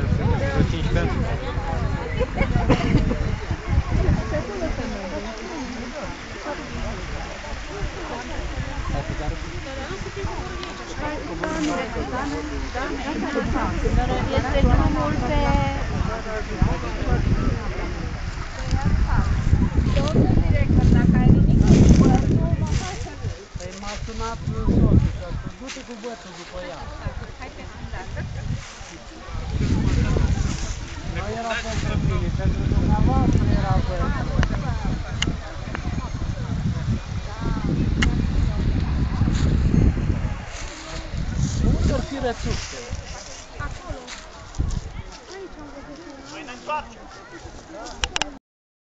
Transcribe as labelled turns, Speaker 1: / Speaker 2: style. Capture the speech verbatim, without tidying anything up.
Speaker 1: cinci pentru.
Speaker 2: Este drumul pe... Domnul director, dacă ai nimic cu bătul, mă faci să văd.
Speaker 3: Păi m-a sunat soțul și a spus, du-te cu bătul după ea.
Speaker 2: Hai pe fundată.
Speaker 3: Nu era pentru mine, pentru dumneavoastră era bătul. Unde ar fi rățuște?
Speaker 2: Acolo. Aici am văzut una.
Speaker 4: Păi ne întoarcem.
Speaker 3: Da,